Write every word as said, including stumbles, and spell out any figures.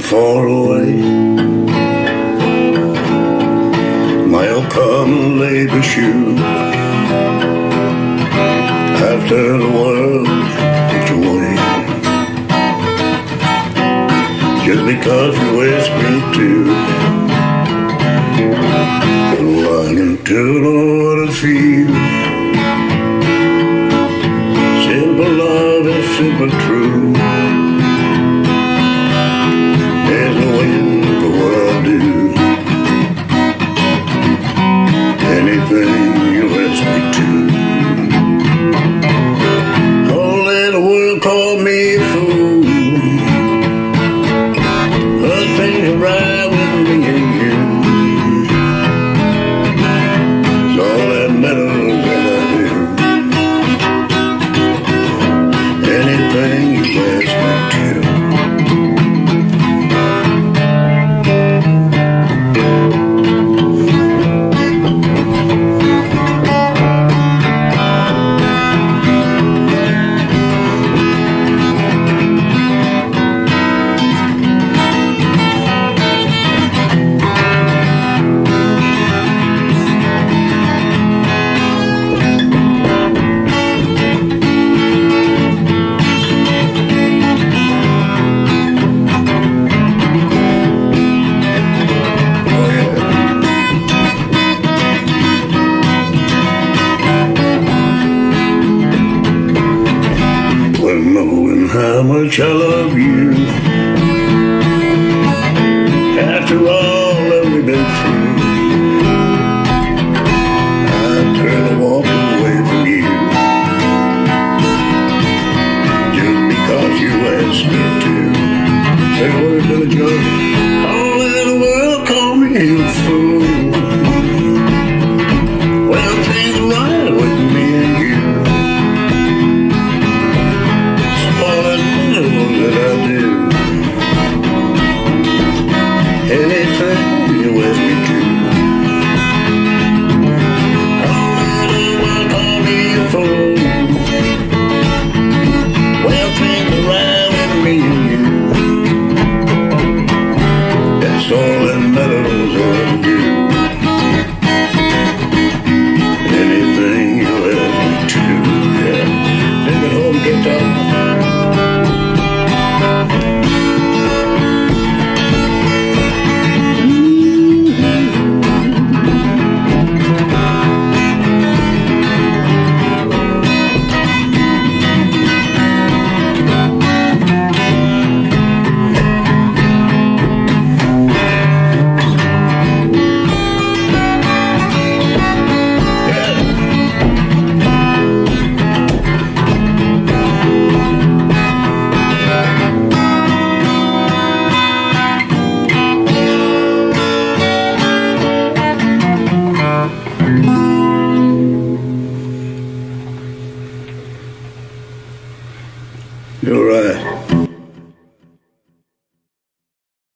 far away. My old common labor shoes, after the world gets away, just because you asked me to. Well, I can tell what it feels. Simple love is simple true. There's no end to what I'll do. Anything you ask me to. Don't let the world call me a fool. Other things are right with me and you. It's all that matters that I do. Anything you ask me to. Knowing how much I love you,